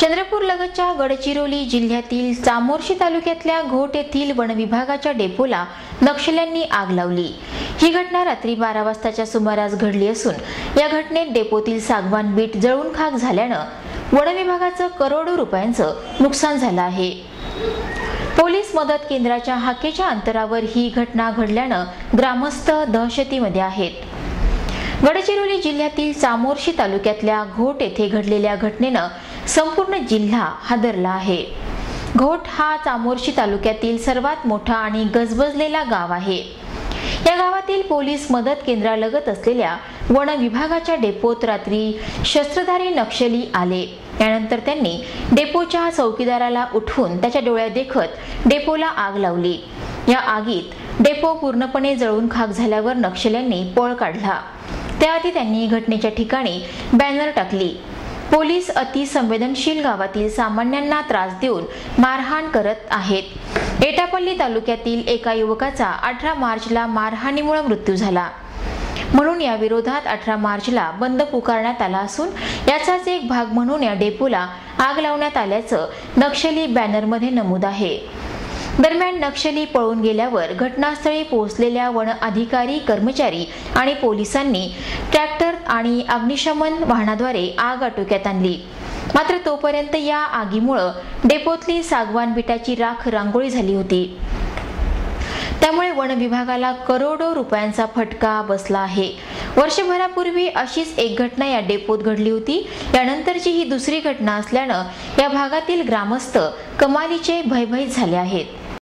चंद्रपूर लगतच्या गडचिरोली जिल्ह्यातील चामोर्शी तालुक्यातल्या घोट येथील वन विभागाच्या डेपोला नक्षल्यांनी आग लावली। ही घटना रात्री 12 वाजताच्या सुमारास घडली असून या घटनेत डेपोतील सागवान बीट जळून खाक झाल्यानं वन विभागाचं करोडो रुपयांचं नुकसान झालं आहे। पोलीस मदत केंद्राच्या हाकेच्या अंतरावर ही घटना घडल्यानं ग्रामस्थ दहशतीमध्ये आहेत। गडचिरोली जिल्ह्यातील चामोर्शी तालुक्यातल्या घोट येथे घडलेल्या घटनेनं संपूर्ण जिल्हा हादरला आहे। घोट हा चामोर्शी तालुक्यातील सर्वात मोठा आणि गजबजलेला गाव आहे। या गावातील पोलीस मदत केंद्रालगत असलेल्या वन विभागाच्या डेपोत रात्री शस्त्रधारी नक्षली आले। यानंतर त्यांनी डेपोच्या चौकीदाराला उठवून त्याच्या डोळ्यात देखत डेपोला आग लावली। या आगीत डेपो पूर्णपणे जळून खाक झाल्यावर नक्षल्यांनी पळ काढला। त्याआधी त्यांनी घटनेच्या ठिकाणी बॅनर टाकली। पोलीस अतिसंवेदनशील गावातील सामान्यांना त्रास देऊन मारहाण करत आहेत। एटापल्ली तालुक्यातील एका युवकाचा 18 मार्चला मारहाणीमुळे मृत्यू झाला। म्हणून या विरोधात 18 मार्चला बंद पुकारण्यात आला असून याचाच एक भाग म्हणून या डेपोला आग लावण्यात आल्याचं नक्षली बॅनरमध्ये नमूद आहे। दरम्यान नक्षली पळून गेल्यावर घटनास्थळी पोहोचलेल्या वन अधिकारी, कर्मचारी आणि पोलिसांनी ट्रॅक्टर आणि अग्निशमन वाहनाद्वारे आग आटोक्यात आणली। मात्र तोपर्यंत या आगीमुळे डेपोतली सागवान बिटाची राख रांगोळी झाली होती। त्यामुळे वन विभागाला करोडो रुपयांचा फटका बसला आहे। वर्षभरापूर्वी अशीच एक घटना या डेपोत घडली होती। यानंतरची ही दुसरी घटना असल्यानं या भागातील ग्रामस्थ कमालीचे भयभीत झाले आहेत।